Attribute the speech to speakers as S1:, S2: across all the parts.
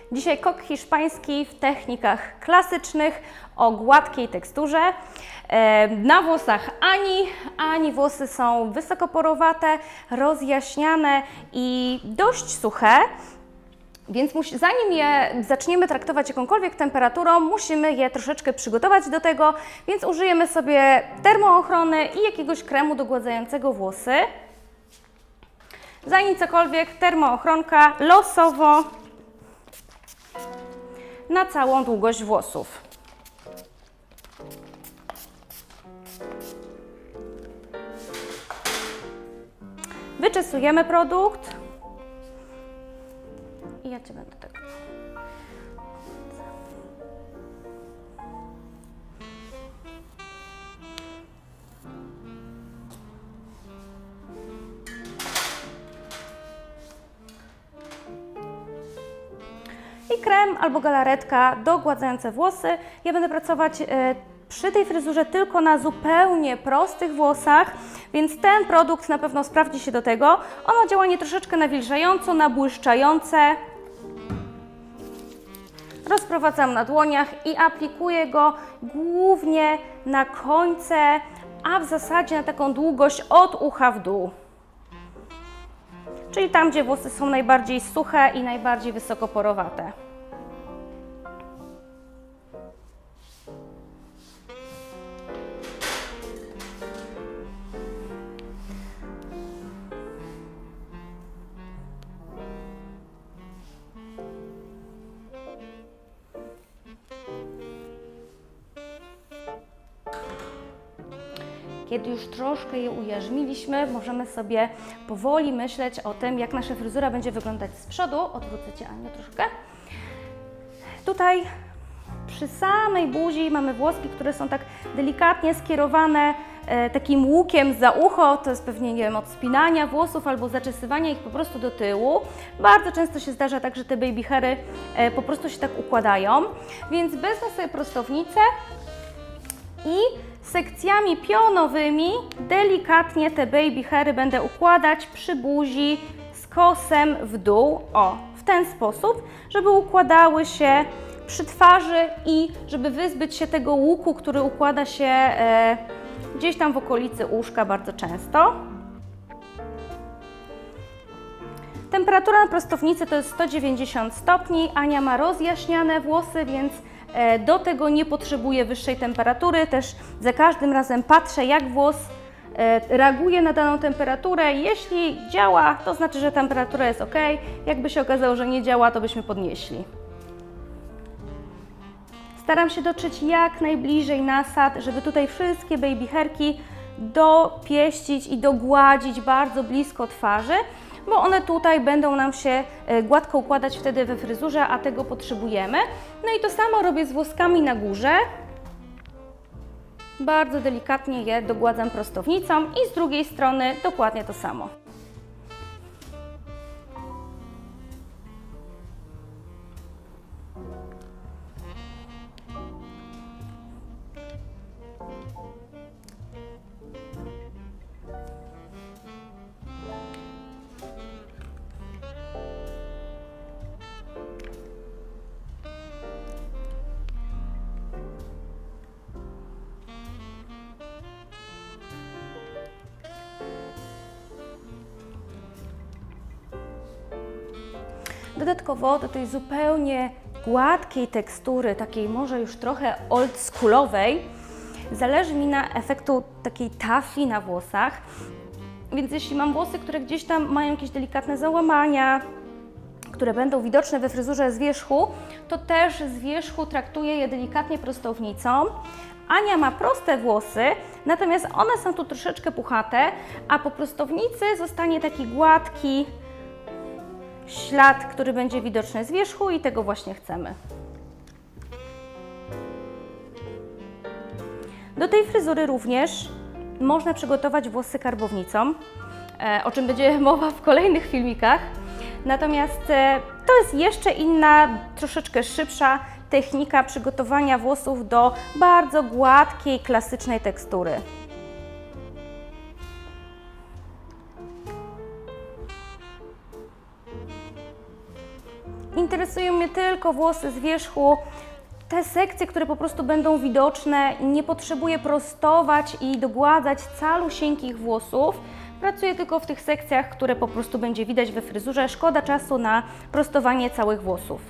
S1: Dzisiaj kok hiszpański w technikach klasycznych o gładkiej teksturze. Na włosach ani włosy są wysokoporowate, rozjaśniane i dość suche. Więc zanim je zaczniemy traktować jakąkolwiek temperaturą, musimy je troszeczkę przygotować do tego, więc użyjemy sobie termoochrony i jakiegoś kremu dogładzającego włosy. Zanim cokolwiek, termoochronka losowo na całą długość włosów. Wyczesujemy produkt i ja Cię będę tego. I krem albo galaretka dogładzające włosy. Ja będę pracować przy tej fryzurze tylko na zupełnie prostych włosach, więc ten produkt na pewno sprawdzi się do tego. On ma działanie troszeczkę nawilżająco, nabłyszczające. Rozprowadzam na dłoniach i aplikuję go głównie na końce, a w zasadzie na taką długość od ucha w dół. Czyli tam, gdzie włosy są najbardziej suche i najbardziej wysokoporowate. Kiedy już troszkę je ujarzmiliśmy, możemy sobie powoli myśleć o tym, jak nasza fryzura będzie wyglądać z przodu. Odwrócę Cię, Aniu, troszkę. Tutaj przy samej buzi mamy włoski, które są tak delikatnie skierowane takim łukiem za ucho. To jest pewnie, nie wiem, od spinania włosów albo zaczesywania ich po prostu do tyłu. Bardzo często się zdarza tak, że te baby hairy po prostu się tak układają. Więc wezmę sobie prostownicę i sekcjami pionowymi delikatnie te baby hairy będę układać przy buzi z kosem w dół, o, w ten sposób, żeby układały się przy twarzy i żeby wyzbyć się tego łuku, który układa się gdzieś tam w okolicy uszka bardzo często. Temperatura na prostownicy to jest 190 stopni. Ania ma rozjaśniane włosy, więc do tego nie potrzebuję wyższej temperatury. Też za każdym razem patrzę, jak włos reaguje na daną temperaturę. Jeśli działa, to znaczy, że temperatura jest ok. Jakby się okazało, że nie działa, to byśmy podnieśli. Staram się dotrzeć jak najbliżej nasad, żeby tutaj wszystkie baby hairki dopieścić i dogładzić bardzo blisko twarzy, bo one tutaj będą nam się gładko układać wtedy we fryzurze, a tego potrzebujemy. No i to samo robię z włoskami na górze. Bardzo delikatnie je dogładzam prostownicą i z drugiej strony dokładnie to samo. Dodatkowo do tej zupełnie gładkiej tekstury, takiej może już trochę oldschoolowej, zależy mi na efektu takiej tafli na włosach. Więc jeśli mam włosy, które gdzieś tam mają jakieś delikatne załamania, które będą widoczne we fryzurze z wierzchu, to też z wierzchu traktuję je delikatnie prostownicą. Ania ma proste włosy, natomiast one są tu troszeczkę puchate, a po prostownicy zostanie taki gładki ślad, który będzie widoczny z wierzchu i tego właśnie chcemy. Do tej fryzury również można przygotować włosy karbownicą, o czym będzie mowa w kolejnych filmikach. Natomiast to jest jeszcze inna, troszeczkę szybsza technika przygotowania włosów do bardzo gładkiej, klasycznej tekstury. Interesują mnie tylko włosy z wierzchu, te sekcje, które po prostu będą widoczne. Nie potrzebuję prostować i dogładzać calusieńkich włosów. Pracuję tylko w tych sekcjach, które po prostu będzie widać we fryzurze. Szkoda czasu na prostowanie całych włosów.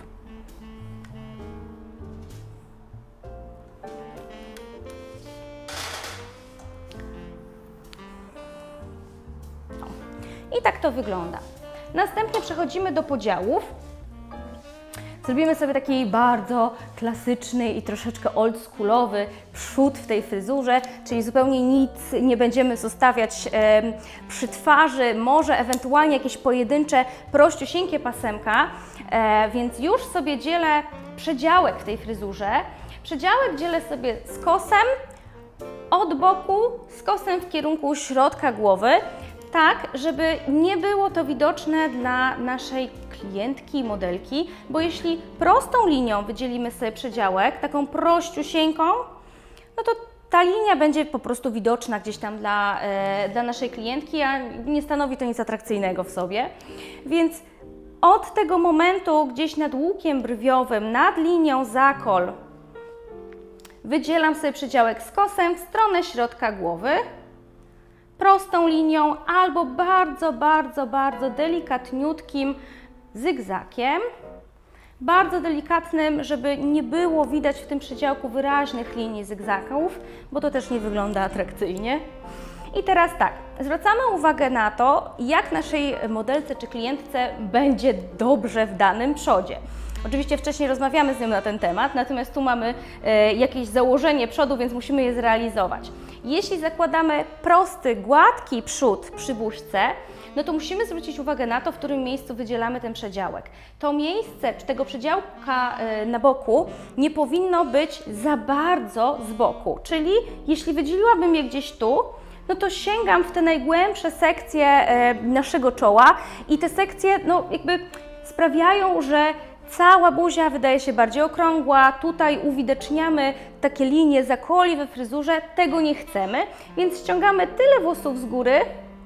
S1: I tak to wygląda. Następnie przechodzimy do podziałów. Zrobimy sobie taki bardzo klasyczny i troszeczkę oldschoolowy przód w tej fryzurze, czyli zupełnie nic nie będziemy zostawiać przy twarzy, może ewentualnie jakieś pojedyncze, prościusieńkie pasemka, więc już sobie dzielę przedziałek w tej fryzurze. Przedziałek dzielę sobie skosem od boku, skosem w kierunku środka głowy, tak, żeby nie było to widoczne dla naszej klientki, modelki, bo jeśli prostą linią wydzielimy sobie przedziałek, taką prościusieńką, no to ta linia będzie po prostu widoczna gdzieś tam dla naszej klientki, a nie stanowi to nic atrakcyjnego w sobie. Więc od tego momentu gdzieś nad łukiem brwiowym, nad linią zakol, wydzielam sobie przedziałek skosem w stronę środka głowy, prostą linią albo bardzo delikatniutkim zygzakiem. Bardzo delikatnym, żeby nie było widać w tym przedziałku wyraźnych linii zygzaków, bo to też nie wygląda atrakcyjnie. I teraz tak, zwracamy uwagę na to, jak naszej modelce czy klientce będzie dobrze w danym przodzie. Oczywiście wcześniej rozmawiamy z nią na ten temat, natomiast tu mamy jakieś założenie przodu, więc musimy je zrealizować. Jeśli zakładamy prosty, gładki przód przy buźce, no to musimy zwrócić uwagę na to, w którym miejscu wydzielamy ten przedziałek. To miejsce tego przedziałka na boku nie powinno być za bardzo z boku, czyli jeśli wydzieliłabym je gdzieś tu, no to sięgam w te najgłębsze sekcje naszego czoła i te sekcje no jakby sprawiają, że cała buzia wydaje się bardziej okrągła, tutaj uwidaczniamy takie linie zakoli we fryzurze, tego nie chcemy, więc ściągamy tyle włosów z góry,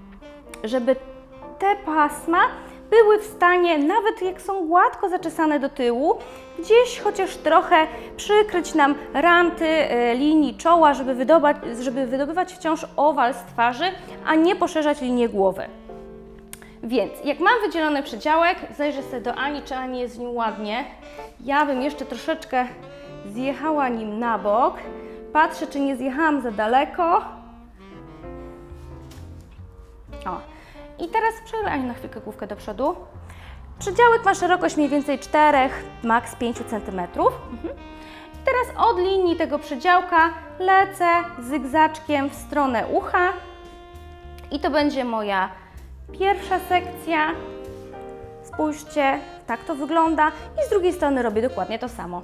S1: żeby te pasma były w stanie, nawet jak są gładko zaczesane do tyłu, gdzieś chociaż trochę przykryć nam ranty linii czoła, żeby wydobywać wciąż owal z twarzy, a nie poszerzać linię głowy. Więc jak mam wydzielony przedziałek, zajrzę sobie do Ani, czy Ani jest z nim ładnie. Ja bym jeszcze troszeczkę zjechała nim na bok. Patrzę, czy nie zjechałam za daleko. O. I teraz przejdę Ani na chwilkę główkę do przodu. Przedziałek ma szerokość mniej więcej 4, maks 5 cm. I teraz od linii tego przedziałka lecę zygzaczkiem w stronę ucha. I to będzie moja pierwsza sekcja. Spójrzcie, tak to wygląda. I z drugiej strony robię dokładnie to samo.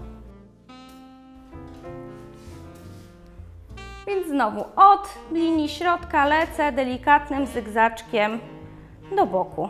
S1: Więc znowu od linii środka lecę delikatnym zygzaczkiem do boku.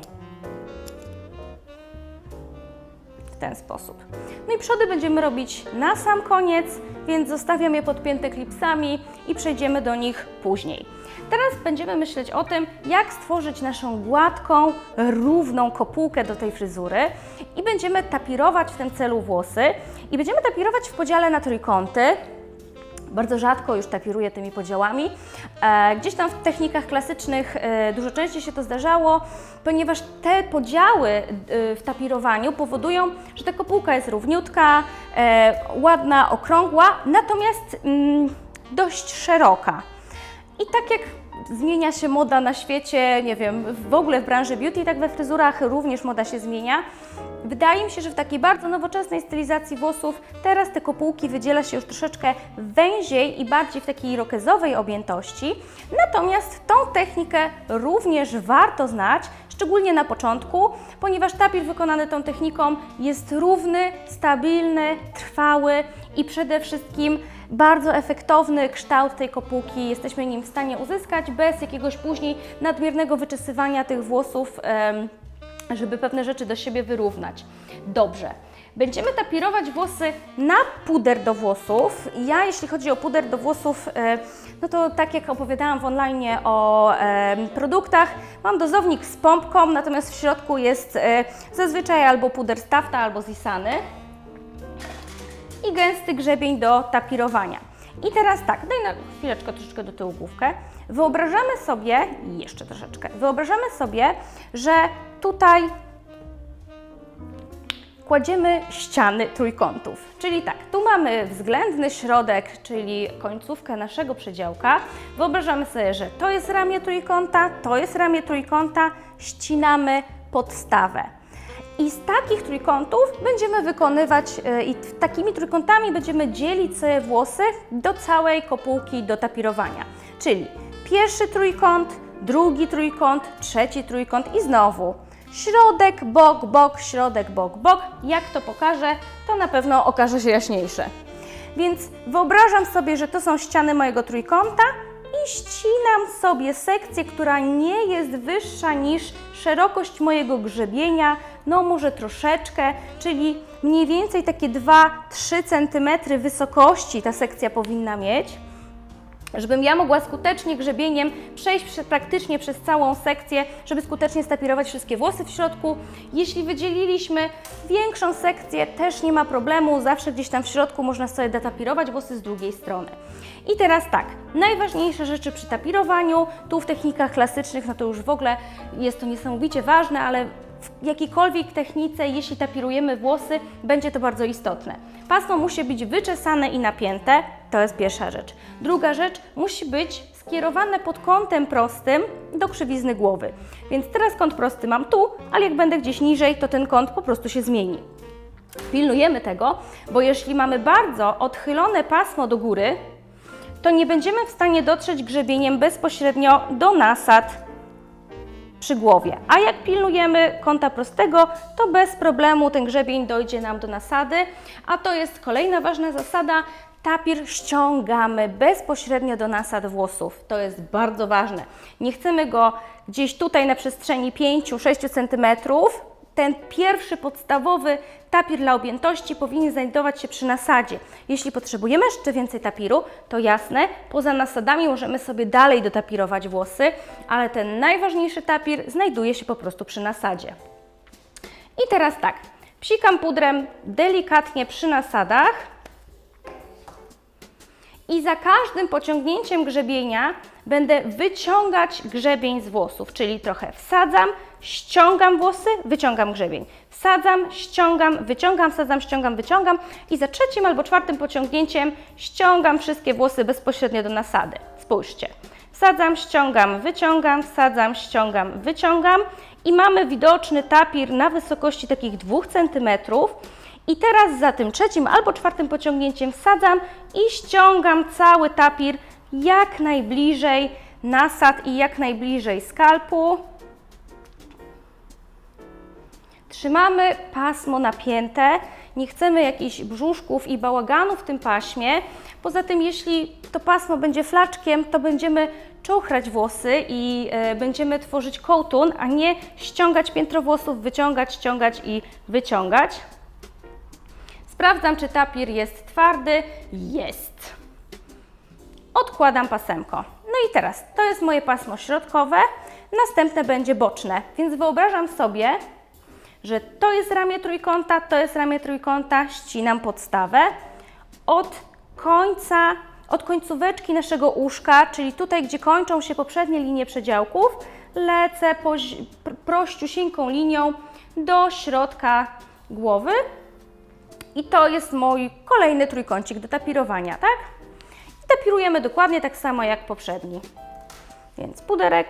S1: W ten sposób. No i przody będziemy robić na sam koniec, więc zostawiam je podpięte klipsami i przejdziemy do nich później. Teraz będziemy myśleć o tym, jak stworzyć naszą gładką, równą kopułkę do tej fryzury i będziemy tapirować w tym celu włosy i będziemy tapirować w podziale na trójkąty. Bardzo rzadko już tapiruję tymi podziałami. Gdzieś tam w technikach klasycznych dużo częściej się to zdarzało, ponieważ te podziały w tapirowaniu powodują, że ta kopułka jest równiutka, ładna, okrągła, natomiast dość szeroka. I tak jak zmienia się moda na świecie, nie wiem, w ogóle w branży beauty, tak we fryzurach również moda się zmienia. Wydaje mi się, że w takiej bardzo nowoczesnej stylizacji włosów teraz te kopułki wydziela się już troszeczkę węziej i bardziej w takiej irokezowej objętości. Natomiast tą technikę również warto znać, szczególnie na początku, ponieważ tapir wykonany tą techniką jest równy, stabilny, trwały i przede wszystkim bardzo efektowny kształt tej kopułki jesteśmy nim w stanie uzyskać bez jakiegoś później nadmiernego wyczesywania tych włosów, żeby pewne rzeczy do siebie wyrównać. Dobrze. Będziemy tapirować włosy na puder do włosów. Ja, jeśli chodzi o puder do włosów, no to tak jak opowiadałam w online o produktach, mam dozownik z pompką, natomiast w środku jest zazwyczaj albo puder z Tafta, albo z Isany i gęsty grzebień do tapirowania. I teraz tak, daj na chwileczkę troszeczkę do tyłu główkę. Wyobrażamy sobie, jeszcze troszeczkę, wyobrażamy sobie, że tutaj kładziemy ściany trójkątów. Czyli tak, tu mamy względny środek, czyli końcówkę naszego przedziałka. Wyobrażamy sobie, że to jest ramię trójkąta, to jest ramię trójkąta, ścinamy podstawę. I z takich trójkątów będziemy wykonywać, i takimi trójkątami będziemy dzielić sobie włosy do całej kopułki do tapirowania. Czyli pierwszy trójkąt, drugi trójkąt, trzeci trójkąt i znowu środek, bok, bok, środek, bok, bok. Jak to pokażę, to na pewno okaże się jaśniejsze. Więc wyobrażam sobie, że to są ściany mojego trójkąta i ścinam sobie sekcję, która nie jest wyższa niż szerokość mojego grzebienia, no może troszeczkę, czyli mniej więcej takie 2-3 cm wysokości ta sekcja powinna mieć, żebym ja mogła skutecznie grzebieniem przejść praktycznie przez całą sekcję, żeby skutecznie stapirować wszystkie włosy w środku. Jeśli wydzieliliśmy większą sekcję, też nie ma problemu, zawsze gdzieś tam w środku można sobie detapirować włosy z drugiej strony. I teraz tak, najważniejsze rzeczy przy tapirowaniu, tu w technikach klasycznych, no to już w ogóle jest to niesamowicie ważne, ale w jakiejkolwiek technice, jeśli tapirujemy włosy, będzie to bardzo istotne. Pasmo musi być wyczesane i napięte, to jest pierwsza rzecz. Druga rzecz, musi być skierowane pod kątem prostym do krzywizny głowy. Więc teraz kąt prosty mam tu, ale jak będę gdzieś niżej, to ten kąt po prostu się zmieni. Pilnujemy tego, bo jeśli mamy bardzo odchylone pasmo do góry, to nie będziemy w stanie dotrzeć grzebieniem bezpośrednio do nasad przy głowie. A jak pilnujemy kąta prostego, to bez problemu ten grzebień dojdzie nam do nasady. A to jest kolejna ważna zasada. Tapir ściągamy bezpośrednio do nasad włosów. To jest bardzo ważne. Nie chcemy go gdzieś tutaj na przestrzeni 5-6 cm. Ten pierwszy podstawowy tapir dla objętości powinien znajdować się przy nasadzie. Jeśli potrzebujemy jeszcze więcej tapiru, to jasne, poza nasadami możemy sobie dalej dotapirować włosy, ale ten najważniejszy tapir znajduje się po prostu przy nasadzie. I teraz tak, psikam pudrem delikatnie przy nasadach i za każdym pociągnięciem grzebienia będę wyciągać grzebień z włosów, czyli trochę wsadzam, ściągam włosy, wyciągam grzebień. Wsadzam, ściągam, wyciągam, wsadzam, ściągam, wyciągam i za trzecim albo czwartym pociągnięciem ściągam wszystkie włosy bezpośrednio do nasady. Spójrzcie. Wsadzam, ściągam, wyciągam, wsadzam, ściągam, wyciągam i mamy widoczny tapir na wysokości takich 2 cm. I teraz za tym trzecim albo czwartym pociągnięciem wsadzam i ściągam cały tapir jak najbliżej nasad i jak najbliżej skalpu. Trzymamy pasmo napięte, nie chcemy jakichś brzuszków i bałaganu w tym paśmie. Poza tym, jeśli to pasmo będzie flaczkiem, to będziemy czuchrać włosy i będziemy tworzyć kołtun, a nie ściągać piętro włosów, wyciągać, ściągać i wyciągać. Sprawdzam, czy tapir jest twardy. Jest. Odkładam pasemko. No i teraz, to jest moje pasmo środkowe, następne będzie boczne, więc wyobrażam sobie, że to jest ramię trójkąta, to jest ramię trójkąta, ścinam podstawę. Od końcóweczki naszego uszka, czyli tutaj, gdzie kończą się poprzednie linie przedziałków, lecę prościusieńką linią do środka głowy. I to jest mój kolejny trójkącik do tapirowania, tak? I tapirujemy dokładnie tak samo jak poprzedni. Więc puderek.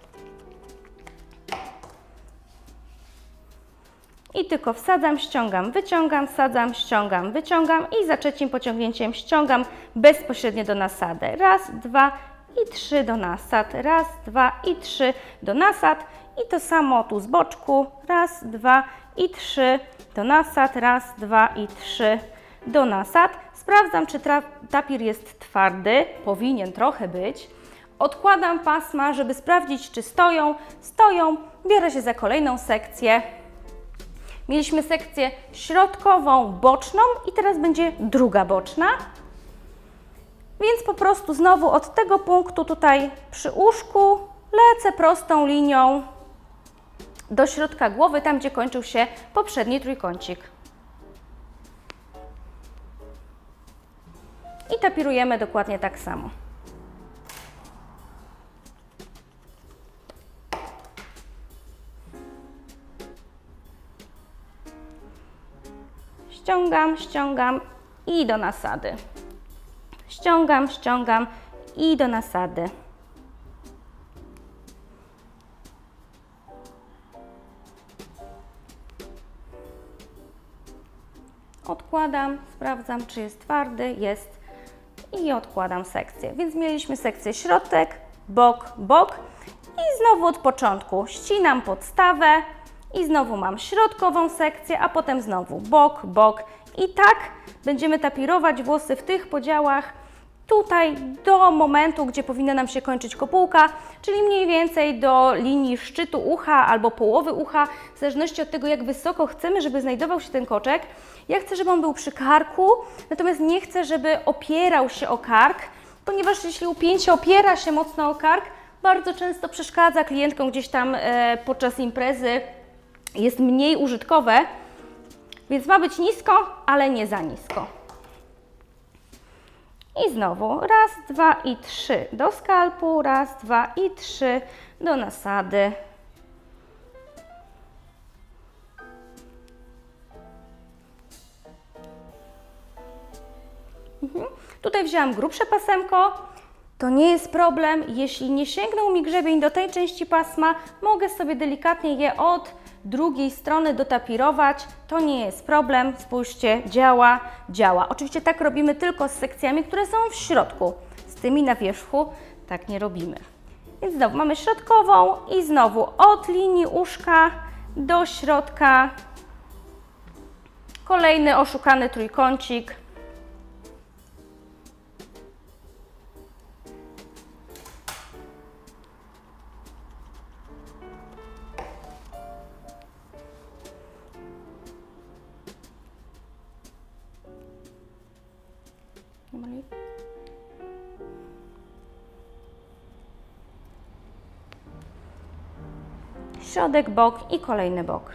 S1: I tylko wsadzam, ściągam, wyciągam, wsadzam, ściągam, wyciągam i za trzecim pociągnięciem ściągam bezpośrednio do nasady. Raz, dwa i trzy do nasad. Raz, dwa i trzy do nasad. I to samo tu z boczku. Raz, dwa i trzy do nasad. Raz, dwa i trzy do nasad. Sprawdzam, czy tapir jest twardy. Powinien trochę być. Odkładam pasma, żeby sprawdzić, czy stoją. Stoją. Biorę się za kolejną sekcję. Mieliśmy sekcję środkową, boczną i teraz będzie druga boczna. Więc po prostu znowu od tego punktu tutaj przy uszku lecę prostą linią do środka głowy, tam gdzie kończył się poprzedni trójkącik. I tapirujemy dokładnie tak samo. Ściągam, ściągam i do nasady. Ściągam, ściągam i do nasady. Odkładam, sprawdzam, czy jest twardy, jest i odkładam sekcję. Więc mieliśmy sekcję środek, bok, bok i znowu od początku ścinam podstawę i znowu mam środkową sekcję, a potem znowu bok, bok i tak będziemy tapirować włosy w tych podziałach tutaj do momentu, gdzie powinna nam się kończyć kopułka, czyli mniej więcej do linii szczytu ucha albo połowy ucha, w zależności od tego, jak wysoko chcemy, żeby znajdował się ten koczek. Ja chcę, żeby on był przy karku, natomiast nie chcę, żeby opierał się o kark, ponieważ jeśli upięcie opiera się mocno o kark, bardzo często przeszkadza klientkom gdzieś tam podczas imprezy, jest mniej użytkowe, więc ma być nisko, ale nie za nisko. I znowu raz, dwa i trzy do skalpu, raz, dwa i trzy do nasady. Tutaj wzięłam grubsze pasemko. To nie jest problem, jeśli nie sięgnął mi grzebień do tej części pasma, mogę sobie delikatnie je od drugiej strony dotapirować, to nie jest problem, spójrzcie, działa, działa. Oczywiście tak robimy tylko z sekcjami, które są w środku, z tymi na wierzchu tak nie robimy. Więc znowu mamy środkową i znowu od linii uszka do środka kolejny oszukany trójkącik. Środek, bok i kolejny bok.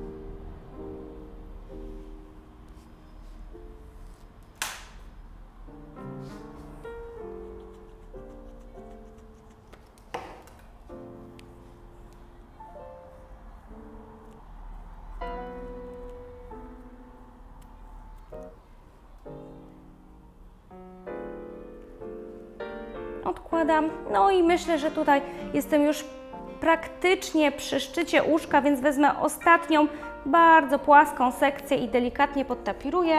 S1: Odkładam. No i myślę, że tutaj jestem już praktycznie przy szczycie uszka, więc wezmę ostatnią, bardzo płaską sekcję i delikatnie podtapiruję.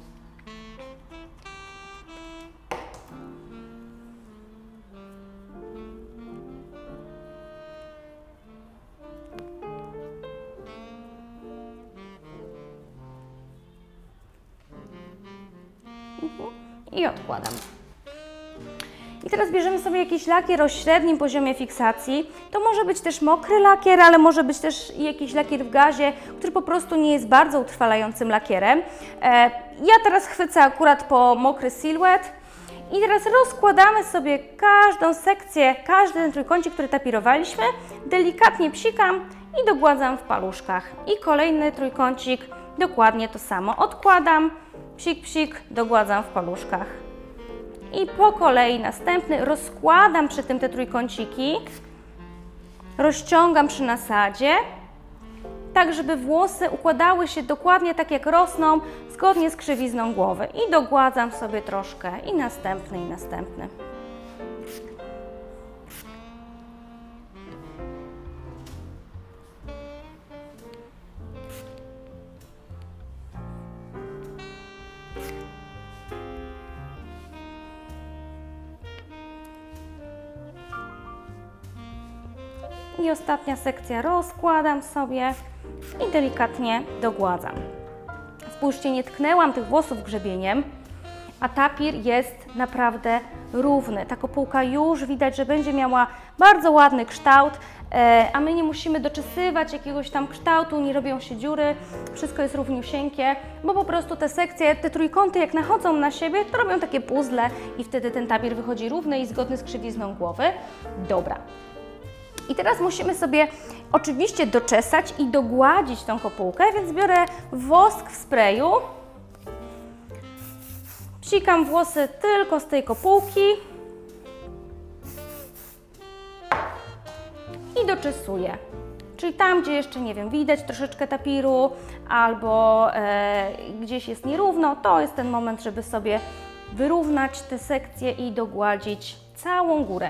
S1: I odkładam. I teraz bierzemy sobie jakiś lakier o średnim poziomie fiksacji. To może być też mokry lakier, ale może być też jakiś lakier w gazie, który po prostu nie jest bardzo utrwalającym lakierem. Ja teraz chwycę akurat po mokry silhouette i teraz rozkładamy sobie każdą sekcję, każdy ten trójkącik, który tapirowaliśmy, delikatnie psikam i dogładzam w paluszkach. I kolejny trójkącik, dokładnie to samo. Odkładam, psik, psik, dogładzam w paluszkach. I po kolei następny rozkładam przy tym te trójkąciki, rozciągam przy nasadzie, tak żeby włosy układały się dokładnie tak jak rosną, zgodnie z krzywizną głowy. I dogładzam sobie troszkę i następny, i następny. I ostatnia sekcja rozkładam sobie i delikatnie dogładzam. Spójrzcie, nie tknęłam tych włosów grzebieniem, a tapir jest naprawdę równy. Ta kopułka już widać, że będzie miała bardzo ładny kształt. a my nie musimy doczesywać jakiegoś tam kształtu, nie robią się dziury, wszystko jest równiusieńkie, bo po prostu te sekcje, te trójkąty jak nachodzą na siebie, to robią takie puzzle i wtedy ten tapir wychodzi równy i zgodny z krzywizną głowy. Dobra. I teraz musimy sobie oczywiście doczesać i dogładzić tą kopułkę, więc biorę wosk w sprayu, psikam włosy tylko z tej kopułki i doczesuję. Czyli tam, gdzie jeszcze, nie wiem, widać troszeczkę tapiru albo gdzieś jest nierówno, to jest ten moment, żeby sobie wyrównać te sekcje i dogładzić całą górę.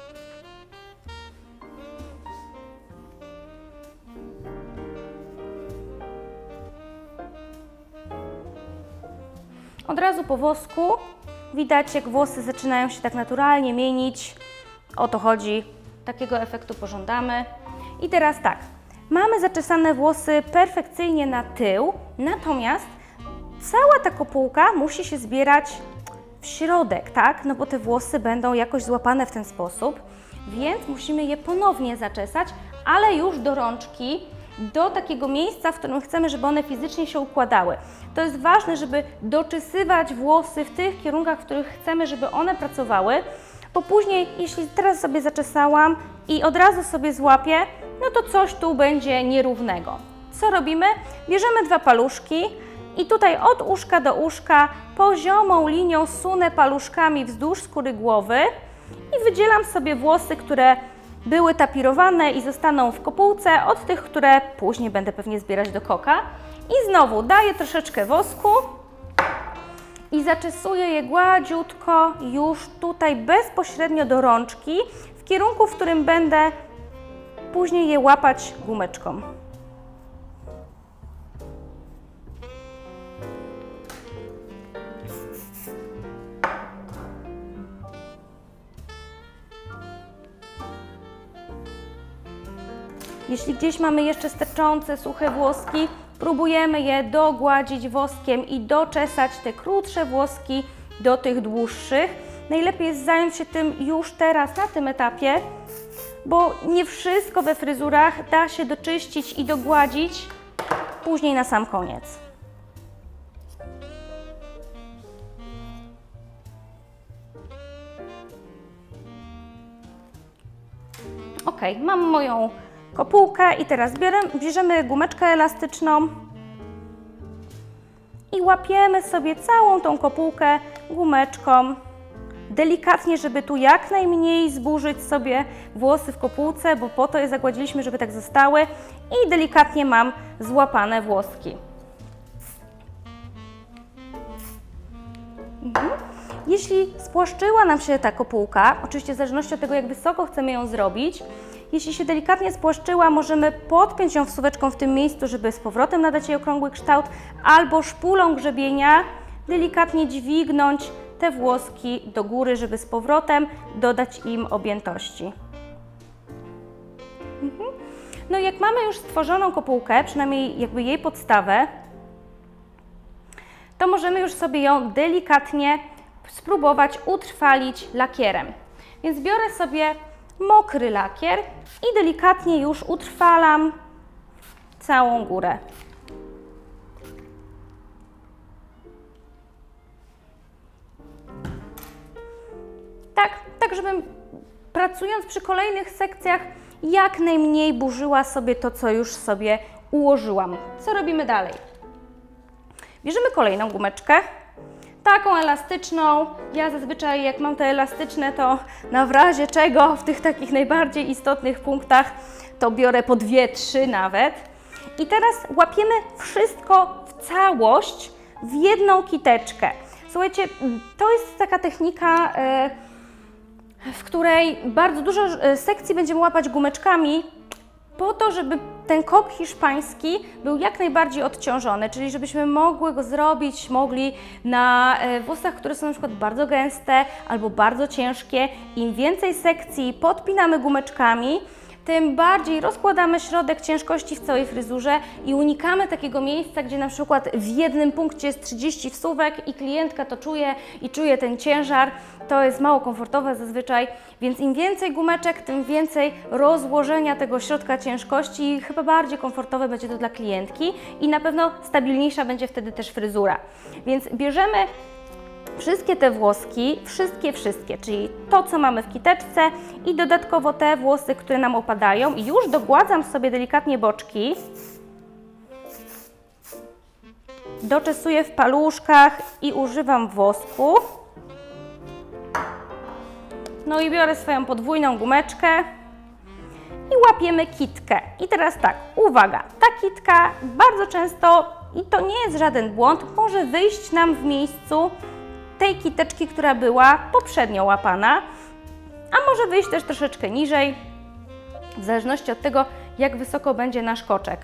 S1: Od razu po wosku widać, jak włosy zaczynają się tak naturalnie mienić. O to chodzi, takiego efektu pożądamy. I teraz tak, mamy zaczesane włosy perfekcyjnie na tył, natomiast cała ta kopułka musi się zbierać w środek, tak? No bo te włosy będą jakoś złapane w ten sposób, więc musimy je ponownie zaczesać, ale już do rączki, do takiego miejsca, w którym chcemy, żeby one fizycznie się układały. To jest ważne, żeby doczesywać włosy w tych kierunkach, w których chcemy, żeby one pracowały, bo później, jeśli teraz sobie zaczesałam i od razu sobie złapię, no to coś tu będzie nierównego. Co robimy? Bierzemy dwa paluszki i tutaj od uszka do uszka poziomą linią sunę paluszkami wzdłuż skóry głowy i wydzielam sobie włosy, które były tapirowane i zostaną w kopułce od tych, które później będę pewnie zbierać do koka. I znowu daję troszeczkę wosku i zaczesuję je gładziutko już tutaj bezpośrednio do rączki, w kierunku, w którym będę później je łapać gumeczką. Jeśli gdzieś mamy jeszcze sterczące, suche włoski, próbujemy je dogładzić woskiem i doczesać te krótsze włoski do tych dłuższych. Najlepiej jest zająć się tym już teraz, na tym etapie, bo nie wszystko we fryzurach da się doczyścić i dogładzić później na sam koniec. Ok, mam moją kopułkę i teraz bierzemy gumeczkę elastyczną i łapiemy sobie całą tą kopułkę gumeczką, delikatnie, żeby tu jak najmniej zburzyć sobie włosy w kopułce, bo po to je zagładziliśmy, żeby tak zostały, i delikatnie mam złapane włoski. Jeśli spłaszczyła nam się ta kopułka, oczywiście w zależności od tego, jak wysoko chcemy ją zrobić, jeśli się delikatnie spłaszczyła, możemy podpiąć ją wsuweczką w tym miejscu, żeby z powrotem nadać jej okrągły kształt, albo szpulą grzebienia delikatnie dźwignąć te włoski do góry, żeby z powrotem dodać im objętości. No i jak mamy już stworzoną kopułkę, przynajmniej jakby jej podstawę, to możemy już sobie ją delikatnie spróbować utrwalić lakierem. Więc biorę sobie mokry lakier i delikatnie już utrwalam całą górę. Tak żebym pracując przy kolejnych sekcjach jak najmniej burzyła sobie to, co już sobie ułożyłam. Co robimy dalej? Bierzemy kolejną gumeczkę, taką elastyczną. Ja zazwyczaj jak mam te elastyczne, to na w razie czego w tych takich najbardziej istotnych punktach to biorę po 2-3 nawet. I teraz łapiemy wszystko w całość w jedną kiteczkę. Słuchajcie, to jest taka technika, w której bardzo dużo sekcji będziemy łapać gumeczkami po to, żeby ten kok hiszpański był jak najbardziej odciążony, czyli żebyśmy mogli go zrobić na włosach, które są na przykład bardzo gęste albo bardzo ciężkie. Im więcej sekcji podpinamy gumeczkami, tym bardziej rozkładamy środek ciężkości w całej fryzurze i unikamy takiego miejsca, gdzie na przykład w jednym punkcie jest 30 wsówek i klientka to czuje i czuje ten ciężar. To jest mało komfortowe zazwyczaj, więc im więcej gumeczek, tym więcej rozłożenia tego środka ciężkości i chyba bardziej komfortowe będzie to dla klientki i na pewno stabilniejsza będzie wtedy też fryzura. Więc bierzemy wszystkie te włoski, wszystkie, czyli to, co mamy w kiteczce i dodatkowo te włosy, które nam opadają i już dogładzam sobie delikatnie boczki. Doczesuję w paluszkach i używam wosku. No i biorę swoją podwójną gumeczkę i łapiemy kitkę. I teraz tak, uwaga, ta kitka bardzo często, i to nie jest żaden błąd, może wyjść nam w miejscu tej kiteczki, która była poprzednio łapana, a może wyjść też troszeczkę niżej, w zależności od tego, jak wysoko będzie nasz koczek.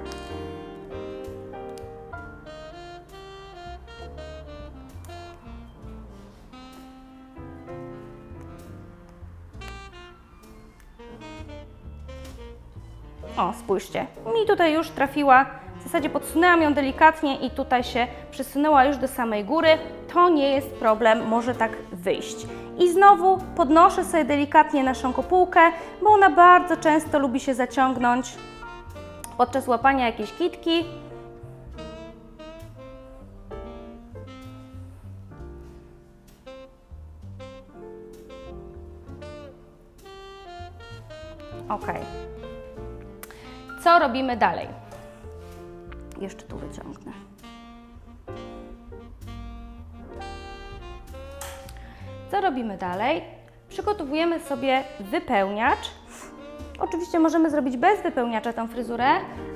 S1: O, spójrzcie, mi tutaj już trafiła, w zasadzie podsunęłam ją delikatnie i tutaj się przesunęła już do samej góry. To nie jest problem, może tak wyjść. I znowu podnoszę sobie delikatnie naszą kopułkę, bo ona bardzo często lubi się zaciągnąć podczas łapania jakiejś kitki. Ok. Co robimy dalej? Jeszcze tu wyciągnę. Co robimy dalej? Przygotowujemy sobie wypełniacz. Oczywiście możemy zrobić bez wypełniacza tą fryzurę,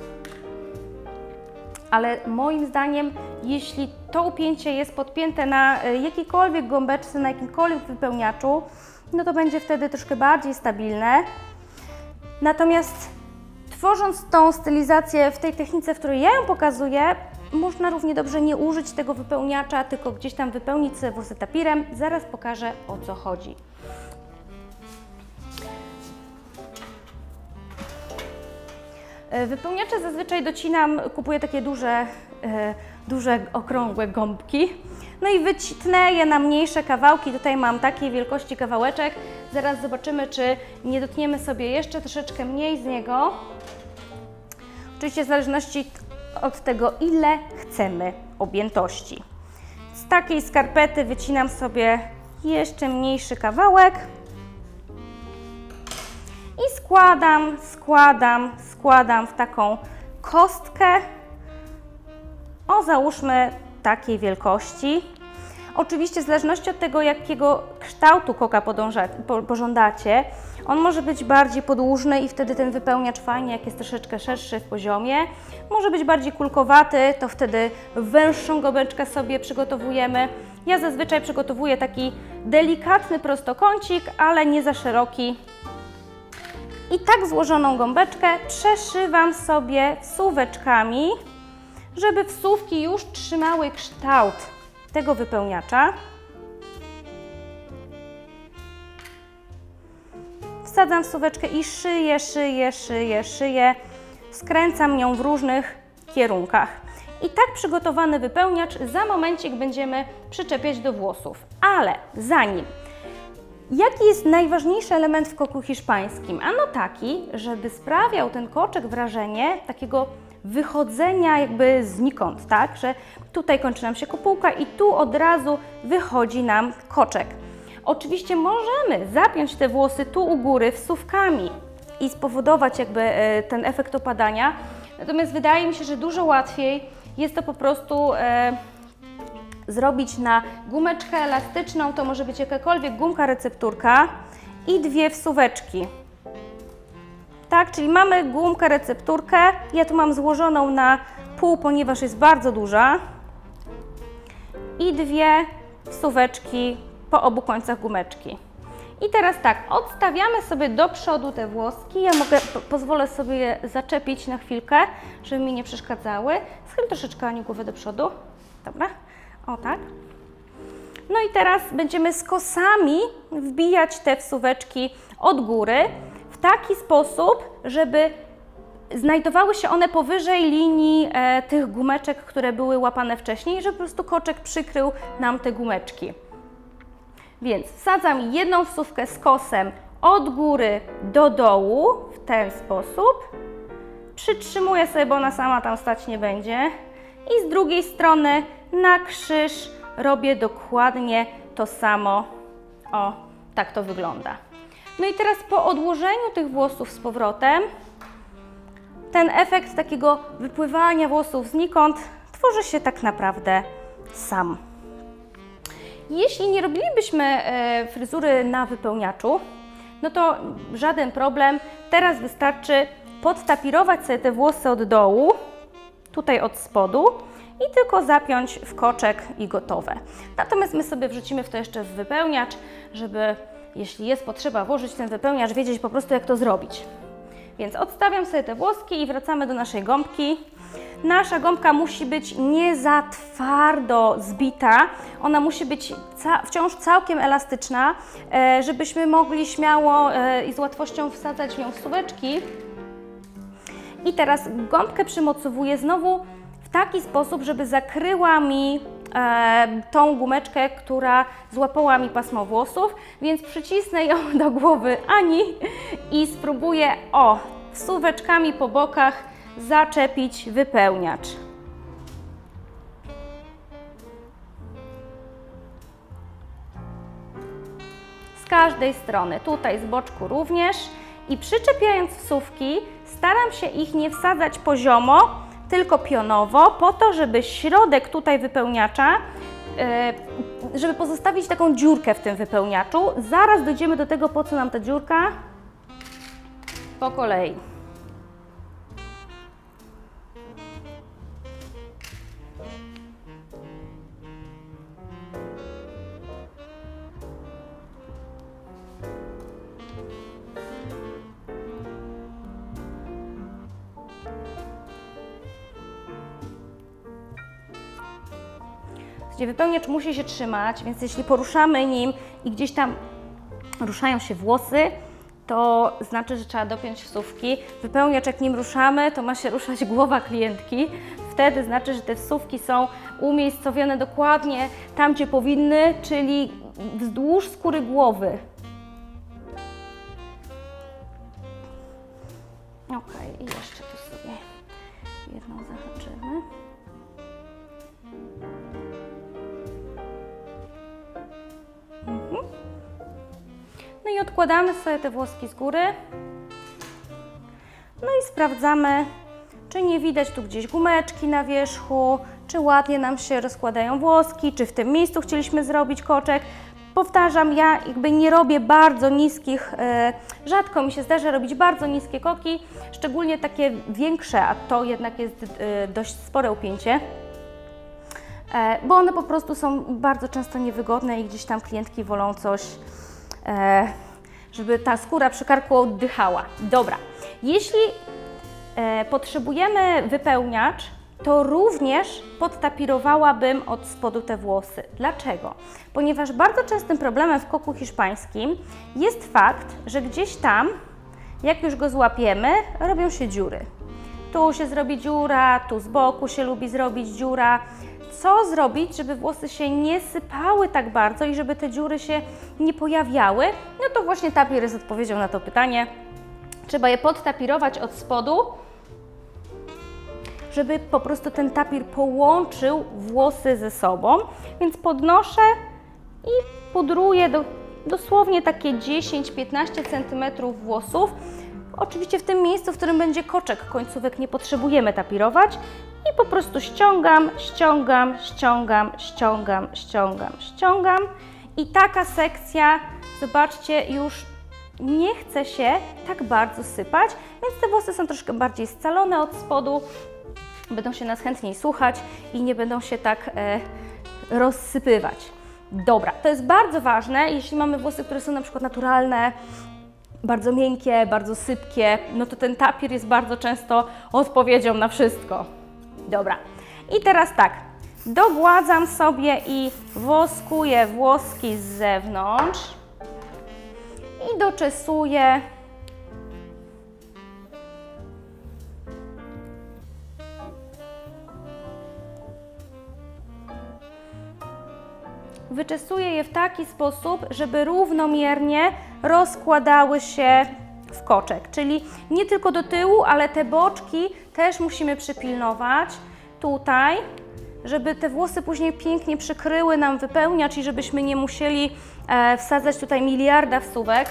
S1: ale moim zdaniem, jeśli to upięcie jest podpięte na jakiejkolwiek gąbeczce, na jakimkolwiek wypełniaczu, no to będzie wtedy troszkę bardziej stabilne. Natomiast tworząc tą stylizację w tej technice, w której ja ją pokazuję, można równie dobrze nie użyć tego wypełniacza, tylko gdzieś tam wypełnić sobie włosy tapirem. Zaraz pokażę, o co chodzi. Wypełniacze zazwyczaj docinam, kupuję takie duże, okrągłe gąbki. No i wycitnę je na mniejsze kawałki. Tutaj mam takiej wielkości kawałeczek. Zaraz zobaczymy, czy nie dotkniemy sobie jeszcze troszeczkę mniej z niego. Oczywiście w zależności od tego, ile chcemy objętości. Z takiej skarpety wycinam sobie jeszcze mniejszy kawałek i składam w taką kostkę o załóżmy takiej wielkości. Oczywiście w zależności od tego, jakiego kształtu koka pożądacie, on może być bardziej podłużny i wtedy ten wypełniacz fajnie, jak jest troszeczkę szerszy w poziomie. Może być bardziej kulkowaty, to wtedy węższą gąbeczkę sobie przygotowujemy. Ja zazwyczaj przygotowuję taki delikatny prostokącik, ale nie za szeroki. I tak złożoną gąbeczkę przeszywam sobie wsóweczkami, żeby wsówki już trzymały kształt tego wypełniacza. Wsadzam wsóweczkę i szyję, skręcam ją w różnych kierunkach. I tak przygotowany wypełniacz za momencik będziemy przyczepiać do włosów. Ale zanim, jaki jest najważniejszy element w koku hiszpańskim? Ano taki, żeby sprawiał ten koczek wrażenie takiego wychodzenia jakby znikąd, tak? Że tutaj kończy nam się kopułka i tu od razu wychodzi nam koczek. Oczywiście możemy zapiąć te włosy tu u góry wsówkami i spowodować jakby ten efekt opadania, natomiast wydaje mi się, że dużo łatwiej jest to po prostu zrobić na gumeczkę elastyczną, to może być jakakolwiek gumka recepturka i dwie wsóweczki. Tak, czyli mamy gumkę recepturkę, ja tu mam złożoną na pół, ponieważ jest bardzo duża i dwie wsóweczki po obu końcach gumeczki. I teraz tak, odstawiamy sobie do przodu te włoski, ja pozwolę sobie je zaczepić na chwilkę, żeby mi nie przeszkadzały. Schyl troszeczkę, Aniu, głowę do przodu, dobra, o tak. No i teraz będziemy z kosami wbijać te wsóweczki od góry. W w taki sposób, żeby znajdowały się one powyżej linii tych gumeczek, które były łapane wcześniej, żeby po prostu koczek przykrył nam te gumeczki. Więc wsadzam jedną wsówkę z kosem od góry do dołu w ten sposób. Przytrzymuję sobie, bo ona sama tam stać nie będzie. I z drugiej strony na krzyż robię dokładnie to samo. O, tak to wygląda. No i teraz po odłożeniu tych włosów z powrotem, ten efekt takiego wypływania włosów znikąd tworzy się tak naprawdę sam. Jeśli nie robilibyśmy fryzury na wypełniaczu, no to żaden problem. Teraz wystarczy podtapirować sobie te włosy od dołu, tutaj od spodu i tylko zapiąć w koczek i gotowe. Natomiast my sobie wrzucimy w to jeszcze wypełniacz, żeby jeśli jest potrzeba włożyć ten wypełniacz, wiedzieć po prostu jak to zrobić. Więc odstawiam sobie te włoski i wracamy do naszej gąbki. Nasza gąbka musi być nie za twardo zbita, ona musi być wciąż całkiem elastyczna, żebyśmy mogli śmiało i z łatwością wsadzać w nią wsóweczki. I teraz gąbkę przymocowuję znowu w taki sposób, żeby zakryła mi tą gumeczkę, która złapała mi pasmo włosów, więc przycisnę ją do głowy Ani i spróbuję wsóweczkami po bokach zaczepić wypełniacz. Z każdej strony, tutaj z boczku również. I przyczepiając wsówki, staram się ich nie wsadzać poziomo, tylko pionowo, po to, żeby środek tutaj wypełniacza, żeby pozostawić taką dziurkę w tym wypełniaczu. Zaraz dojdziemy do tego, po co nam ta dziurka. Po kolei. Wypełniacz musi się trzymać, więc jeśli poruszamy nim i gdzieś tam ruszają się włosy, to znaczy, że trzeba dopiąć wsówki. Wypełniacz, jak nim ruszamy, to ma się ruszać głowa klientki. Wtedy znaczy, że te wsówki są umiejscowione dokładnie tam, gdzie powinny, czyli wzdłuż skóry głowy. Ok, i jeszcze tu sobie jedną zahaczymy. No i odkładamy sobie te włoski z góry. No i sprawdzamy, czy nie widać tu gdzieś gumeczki na wierzchu, czy ładnie nam się rozkładają włoski, czy w tym miejscu chcieliśmy zrobić koczek. Powtarzam, ja jakby nie robię bardzo niskich, rzadko mi się zdarza robić bardzo niskie koki, szczególnie takie większe, a to jednak jest dość spore upięcie. Bo one po prostu są bardzo często niewygodne i gdzieś tam klientki wolą coś, żeby ta skóra przy karku oddychała. Dobra, jeśli potrzebujemy wypełniacz, to również podtapirowałabym od spodu te włosy. Dlaczego? Ponieważ bardzo częstym problemem w koku hiszpańskim jest fakt, że gdzieś tam, jak już go złapiemy, robią się dziury. Tu się zrobi dziura, tu z boku się lubi zrobić dziura. Co zrobić, żeby włosy się nie sypały tak bardzo i żeby te dziury się nie pojawiały? No to właśnie tapir jest odpowiedzią na to pytanie. Trzeba je podtapirować od spodu, żeby po prostu ten tapir połączył włosy ze sobą. Więc podnoszę i pudruję dosłownie takie 10-15 cm włosów. Oczywiście w tym miejscu, w którym będzie koczek, końcówek nie potrzebujemy tapirować. I po prostu ściągam, ściągam, ściągam, ściągam, ściągam, ściągam. I taka sekcja, zobaczcie, już nie chce się tak bardzo sypać, więc te włosy są troszkę bardziej scalone od spodu. Będą się nas chętniej słuchać i nie będą się tak rozsypywać. Dobra, to jest bardzo ważne, jeśli mamy włosy, które są na przykład naturalne, bardzo miękkie, bardzo sypkie, no to ten tapir jest bardzo często odpowiedzią na wszystko. Dobra, i teraz tak, dogładzam sobie i woskuję włoski z zewnątrz i doczesuję wyczesuję je w taki sposób, żeby równomiernie rozkładały się w koczek, czyli nie tylko do tyłu, ale te boczki też musimy przypilnować tutaj, żeby te włosy później pięknie przykryły nam wypełniacz i żebyśmy nie musieli wsadzać tutaj miliarda wsówek.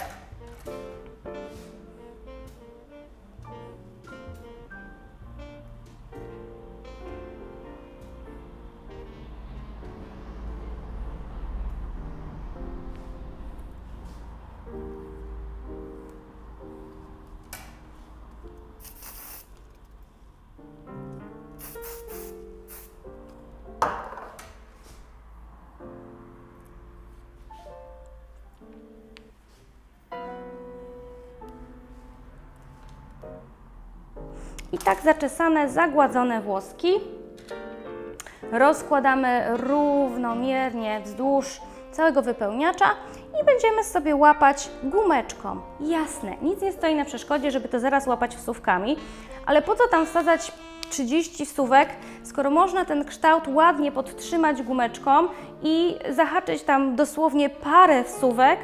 S1: I tak zaczesane, zagładzone włoski rozkładamy równomiernie wzdłuż całego wypełniacza i będziemy sobie łapać gumeczką. Jasne, nic nie stoi na przeszkodzie, żeby to zaraz łapać wsówkami, ale po co tam wsadzać 30 wsówek, skoro można ten kształt ładnie podtrzymać gumeczką i zahaczyć tam dosłownie parę wsówek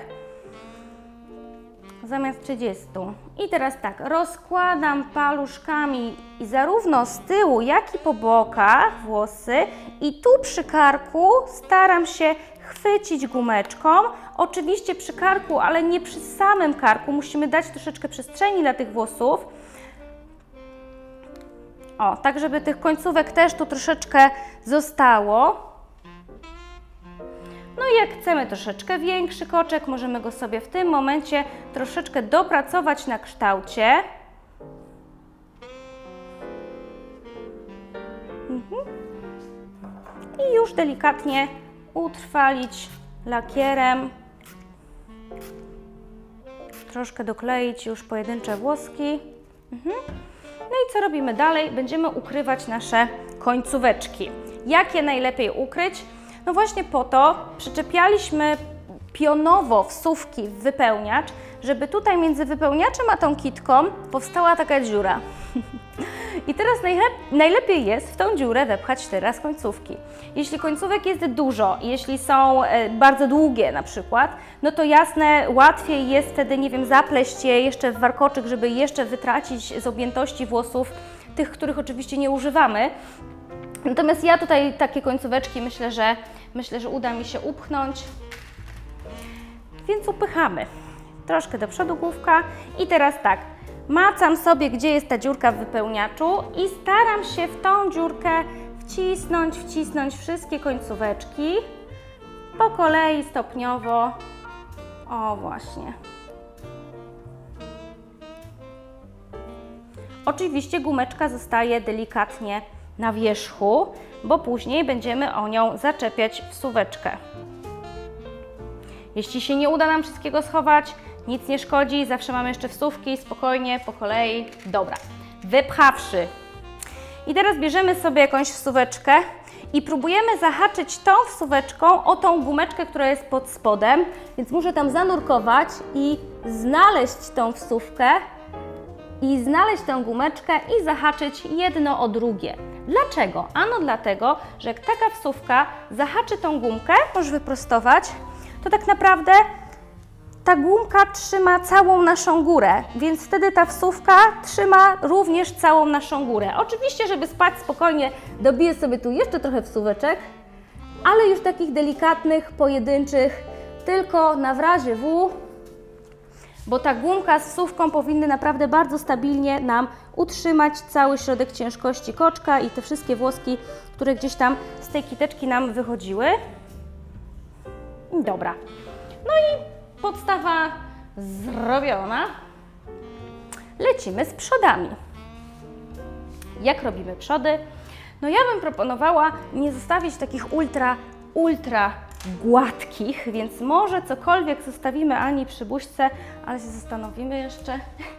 S1: zamiast 30. I teraz tak, rozkładam paluszkami i zarówno z tyłu, jak i po bokach włosy i tu przy karku staram się chwycić gumeczką. Oczywiście przy karku, ale nie przy samym karku, musimy dać troszeczkę przestrzeni dla tych włosów. O, tak żeby tych końcówek też tu troszeczkę zostało. No i jak chcemy troszeczkę większy koczek, możemy go sobie w tym momencie troszeczkę dopracować na kształcie. I już delikatnie utrwalić lakierem. Troszkę dokleić już pojedyncze włoski. No i co robimy dalej? Będziemy ukrywać nasze końcóweczki. Jak je najlepiej ukryć? No właśnie po to przyczepialiśmy pionowo wsówki w wypełniacz, żeby tutaj między wypełniaczem a tą kitką powstała taka dziura. I teraz najlepiej jest w tą dziurę wepchać teraz końcówki. Jeśli końcówek jest dużo, jeśli są bardzo długie na przykład, no to jasne, łatwiej jest wtedy, nie wiem, zapleść je jeszcze w warkoczyk, żeby jeszcze wytracić z objętości włosów, tych, których oczywiście nie używamy. Natomiast ja tutaj takie końcóweczki myślę, że uda mi się upchnąć, więc upychamy. Troszkę do przodu główka i teraz tak, macam sobie, gdzie jest ta dziurka w wypełniaczu i staram się w tą dziurkę wcisnąć wszystkie końcóweczki po kolei, stopniowo. O, właśnie. Oczywiście gumeczka zostaje delikatnie na wierzchu, bo później będziemy o nią zaczepiać wsóweczkę. Jeśli się nie uda nam wszystkiego schować, nic nie szkodzi, zawsze mamy jeszcze wsówki, spokojnie, po kolei. Dobra, wypchawszy. I teraz bierzemy sobie jakąś wsóweczkę i próbujemy zahaczyć tą wsóweczką o tą gumeczkę, która jest pod spodem, więc muszę tam zanurkować i znaleźć tą wsówkę i znaleźć tę gumeczkę i zahaczyć jedno o drugie. Dlaczego? Ano dlatego, że jak taka wsówka zahaczy tą gumkę, możesz wyprostować, to tak naprawdę ta gumka trzyma całą naszą górę, więc wtedy ta wsówka trzyma również całą naszą górę. Oczywiście, żeby spać spokojnie, dobiję sobie tu jeszcze trochę wsóweczek, ale już takich delikatnych, pojedynczych, tylko na w razie W, bo ta gumka z wsówką powinny naprawdę bardzo stabilnie nam utrzymać cały środek ciężkości koczka i te wszystkie włoski, które gdzieś tam z tej kiteczki nam wychodziły. Dobra. No i podstawa zrobiona. Lecimy z przodami. Jak robimy przody? No ja bym proponowała nie zostawić takich ultra gładkich, więc może cokolwiek zostawimy Ani przy buźce, ale się zastanowimy jeszcze.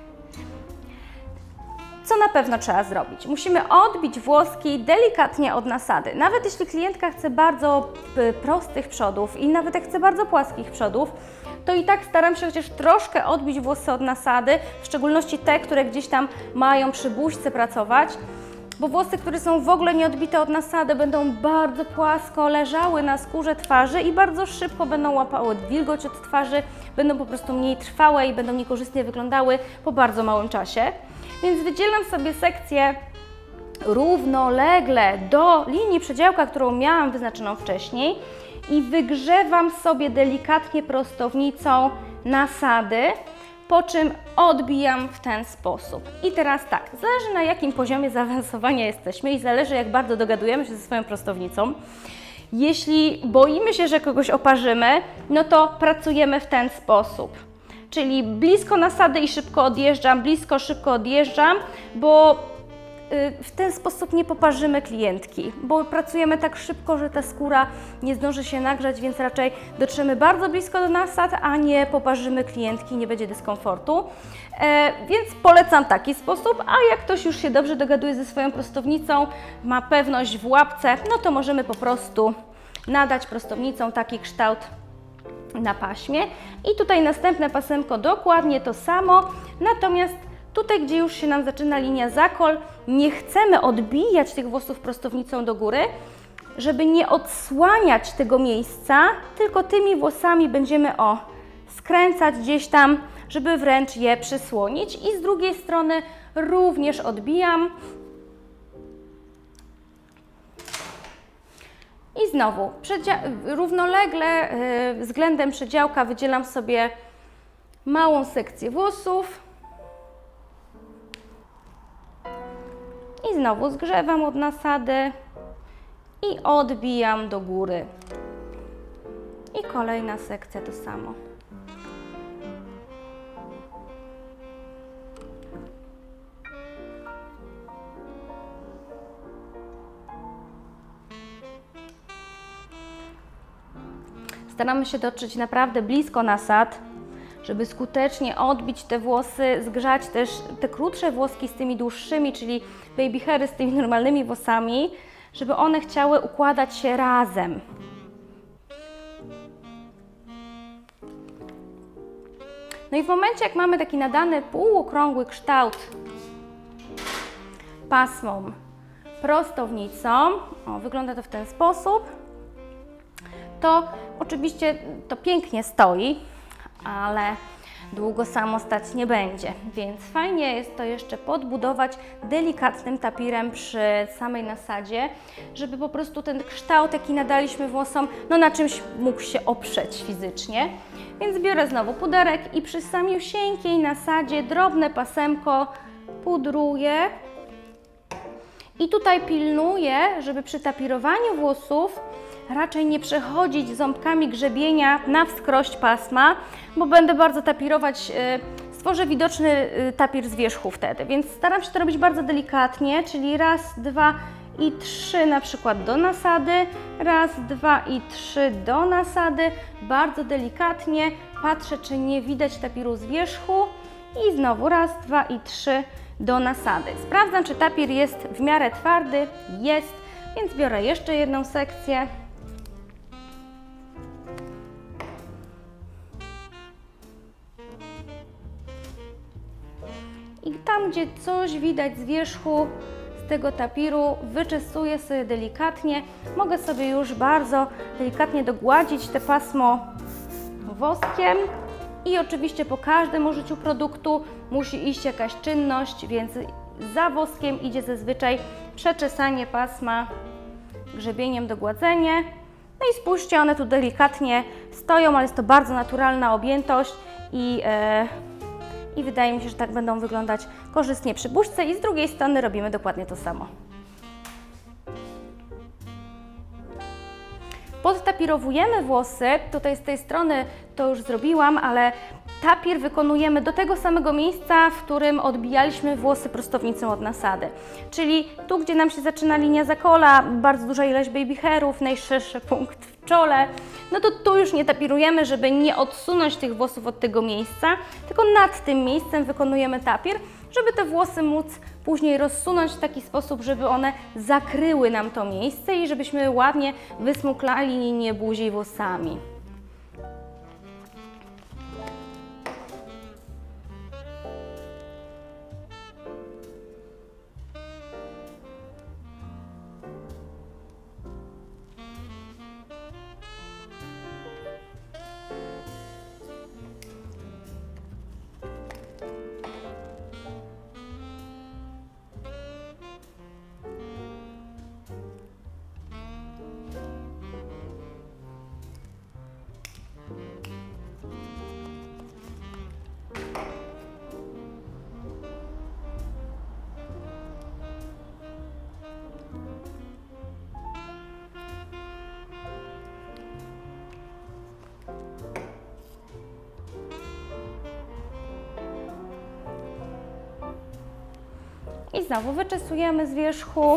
S1: Co na pewno trzeba zrobić? Musimy odbić włoski delikatnie od nasady. Nawet jeśli klientka chce bardzo prostych przodów i nawet jak chce bardzo płaskich przodów, to i tak staram się chociaż troszkę odbić włosy od nasady, w szczególności te, które gdzieś tam mają przy buźce pracować. bo włosy, które są w ogóle nieodbite od nasady, będą bardzo płasko leżały na skórze twarzy i bardzo szybko będą łapały wilgoć od twarzy, będą po prostu mniej trwałe i będą niekorzystnie wyglądały po bardzo małym czasie. Więc wydzielam sobie sekcję równolegle do linii przedziałka, którą miałam wyznaczoną wcześniej i wygrzewam sobie delikatnie prostownicą nasady, po czym odbijam w ten sposób. I teraz tak, zależy na jakim poziomie zaawansowania jesteśmy i zależy jak bardzo dogadujemy się ze swoją prostownicą. Jeśli boimy się, że kogoś oparzymy, no to pracujemy w ten sposób. Czyli blisko nasady i szybko odjeżdżam, blisko, szybko odjeżdżam, bo w ten sposób nie poparzymy klientki, bo pracujemy tak szybko, że ta skóra nie zdąży się nagrzać, więc raczej dotrzemy bardzo blisko do nasad, a nie poparzymy klientki, nie będzie dyskomfortu. Więc polecam taki sposób, a jak ktoś już się dobrze dogaduje ze swoją prostownicą, ma pewność w łapce, no to możemy po prostu nadać prostownicą taki kształt na paśmie. I tutaj następne pasemko dokładnie to samo, natomiast tutaj, gdzie już się nam zaczyna linia zakol, nie chcemy odbijać tych włosów prostownicą do góry, żeby nie odsłaniać tego miejsca, tylko tymi włosami będziemy skręcać gdzieś tam, żeby wręcz je przysłonić. I z drugiej strony również odbijam. I znowu równolegle względem przedziałka wydzielam sobie małą sekcję włosów. I znowu zgrzewam od nasady i odbijam do góry. I kolejna sekcja to samo. Staramy się dotrzeć naprawdę blisko nasad, żeby skutecznie odbić te włosy, zgrzać też te krótsze włoski z tymi dłuższymi, czyli baby hairy z tymi normalnymi włosami, żeby one chciały układać się razem. No i w momencie, jak mamy taki nadany półokrągły kształt pasmą prostownicą, wygląda to w ten sposób, to oczywiście to pięknie stoi, ale długo samo stać nie będzie, więc fajnie jest to jeszcze podbudować delikatnym tapirem przy samej nasadzie, żeby po prostu ten kształt, jaki nadaliśmy włosom, no na czymś mógł się oprzeć fizycznie. Więc biorę znowu puderek i przy samiusieńkiej nasadzie drobne pasemko pudruję. I tutaj pilnuję, żeby przy tapirowaniu włosów raczej nie przechodzić ząbkami grzebienia na wskrość pasma, bo będę bardzo tapirować, stworzę widoczny tapir z wierzchu wtedy, więc staram się to robić bardzo delikatnie, czyli raz, dwa i trzy na przykład do nasady, raz, dwa i trzy do nasady, bardzo delikatnie, patrzę, czy nie widać tapiru z wierzchu i znowu raz, dwa i trzy do nasady. Sprawdzam, czy tapir jest w miarę twardy, jest, więc biorę jeszcze jedną sekcję. I tam, gdzie coś widać z wierzchu z tego tapiru, wyczesuję sobie delikatnie. Mogę sobie już bardzo delikatnie dogładzić te pasmo woskiem. I oczywiście po każdym użyciu produktu musi iść jakaś czynność, więc za woskiem idzie zazwyczaj przeczesanie pasma grzebieniem, dogładzenie. No i spójrzcie, one tu delikatnie stoją, ale jest to bardzo naturalna objętość i wydaje mi się, że tak będą wyglądać korzystnie przy buźce i z drugiej strony robimy dokładnie to samo. Podtapirowujemy włosy, tutaj z tej strony to już zrobiłam, ale tapir wykonujemy do tego samego miejsca, w którym odbijaliśmy włosy prostownicą od nasady. Czyli tu, gdzie nam się zaczyna linia zakola, bardzo duża ilość baby hairów, najszerszy punkt w czole, no to tu już nie tapirujemy, żeby nie odsunąć tych włosów od tego miejsca, tylko nad tym miejscem wykonujemy tapir, żeby te włosy móc później rozsunąć w taki sposób, żeby one zakryły nam to miejsce i żebyśmy ładnie wysmuklali linię buzi włosami. I znowu wyczesujemy z wierzchu.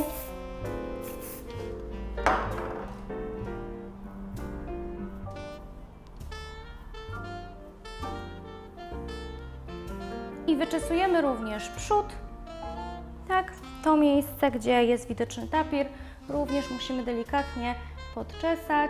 S1: I wyczesujemy również przód. Tak, to miejsce, gdzie jest widoczny tapir, również musimy delikatnie podczesać.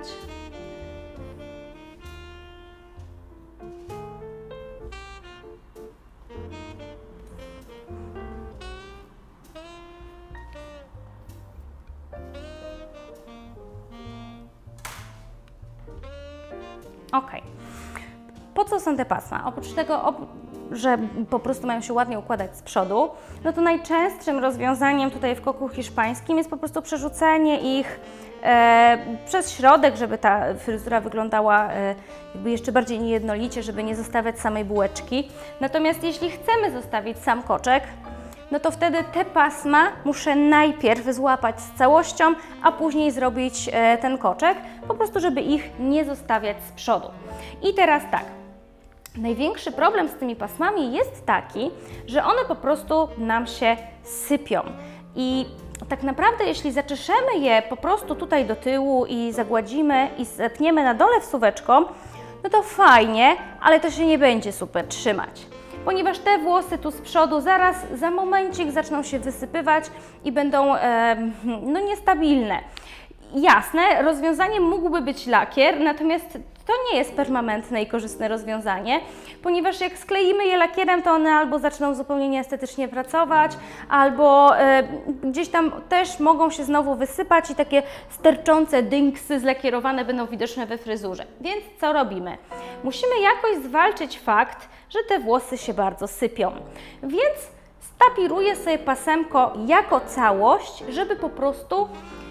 S1: Ok. Po co są te pasma? Oprócz tego, że po prostu mają się ładnie układać z przodu, no to najczęstszym rozwiązaniem tutaj w koku hiszpańskim jest po prostu przerzucenie ich przez środek, żeby ta fryzura wyglądała jakby jeszcze bardziej niejednolicie, żeby nie zostawiać samej bułeczki. Natomiast jeśli chcemy zostawić sam koczek, no to wtedy te pasma muszę najpierw złapać z całością, a później zrobić ten koczek, po prostu żeby ich nie zostawiać z przodu. I teraz tak. Największy problem z tymi pasmami jest taki, że one po prostu nam się sypią. I tak naprawdę, jeśli zaczeszemy je po prostu tutaj do tyłu i zagładzimy i zepniemy na dole wsuweczką, no to fajnie, ale to się nie będzie super trzymać. Ponieważ te włosy tu z przodu zaraz za momencik zaczną się wysypywać i będą no, niestabilne. Jasne, rozwiązaniem mógłby być lakier, natomiast to nie jest permanentne i korzystne rozwiązanie, ponieważ jak skleimy je lakierem, to one albo zaczną zupełnie nieestetycznie pracować, albo gdzieś tam też mogą się znowu wysypać i takie sterczące dynksy zlakierowane będą widoczne we fryzurze. Więc co robimy? Musimy jakoś zwalczyć fakt, że te włosy się bardzo sypią. Więc stapiruję sobie pasemko jako całość, żeby po prostu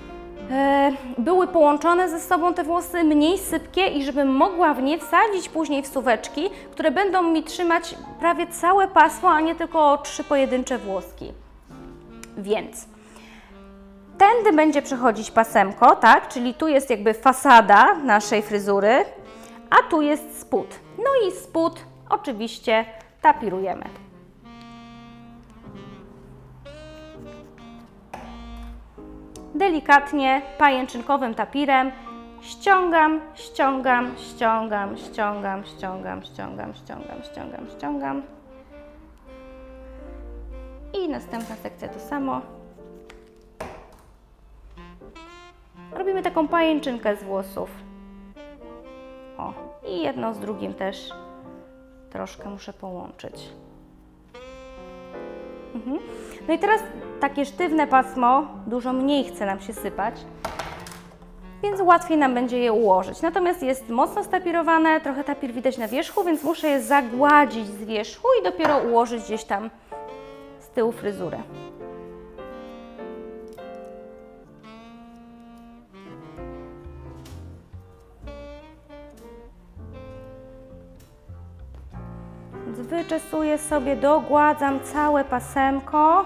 S1: były połączone ze sobą te włosy, mniej sypkie i żebym mogła w nie wsadzić później wsuweczki, które będą mi trzymać prawie całe pasmo, a nie tylko 3 pojedyncze włoski. Więc tędy będzie przechodzić pasemko, tak? Czyli tu jest jakby fasada naszej fryzury, a tu jest spód. No i spód oczywiście tapirujemy. Delikatnie, pajęczynkowym tapirem ściągam, ściągam, ściągam, ściągam, ściągam, ściągam, ściągam, ściągam, ściągam. I następna sekcja to samo. Robimy taką pajęczynkę z włosów. O, i jedno z drugim też troszkę muszę połączyć. No i teraz takie sztywne pasmo dużo mniej chce nam się sypać, więc łatwiej nam będzie je ułożyć. Natomiast jest mocno stapirowane, trochę tapir widać na wierzchu, więc muszę je zagładzić z wierzchu i dopiero ułożyć gdzieś tam z tyłu fryzurę. Wyczesuję sobie, dogładzam całe pasemko.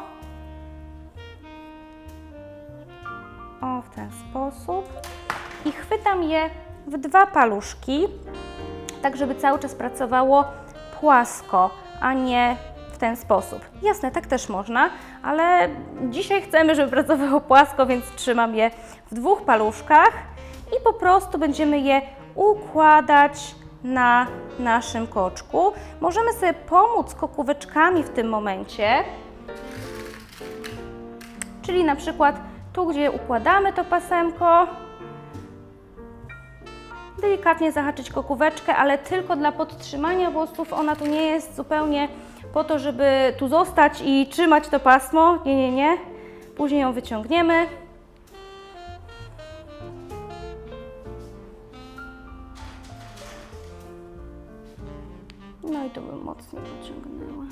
S1: O, w ten sposób. I chwytam je w 2 paluszki, tak żeby cały czas pracowało płasko, a nie w ten sposób. Jasne, tak też można, ale dzisiaj chcemy, żeby pracowało płasko, więc trzymam je w 2 paluszkach i po prostu będziemy je układać na naszym koczku. Możemy sobie pomóc kokóweczkami w tym momencie, czyli na przykład tu, gdzie układamy to pasemko, delikatnie zahaczyć kokóweczkę, ale tylko dla podtrzymania włosów. Ona tu nie jest zupełnie po to, żeby tu zostać i trzymać to pasmo. Nie, nie, nie. Później ją wyciągniemy. No i to bym mocniej wyciągnęła.